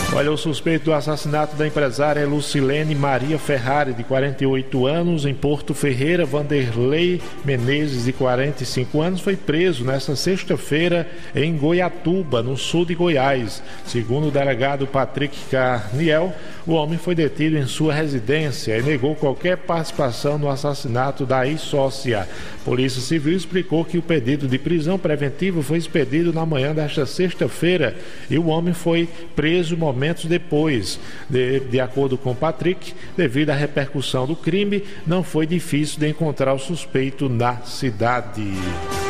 Olha, o suspeito do assassinato da empresária Lucilene Maria Ferrari, de 48 anos, em Porto Ferreira, Vanderlei Menezes, de 45 anos, foi preso nesta sexta-feira em Goiatuba, no sul de Goiás. Segundo o delegado Patrick Carniel, o homem foi detido em sua residência e negou qualquer participação no assassinato da ex-sócia. A Polícia Civil explicou que o pedido de prisão preventiva foi expedido na manhã desta sexta-feira e o homem foi preso momentos depois. De acordo com Patrick, devido à repercussão do crime, não foi difícil de encontrar o suspeito na cidade.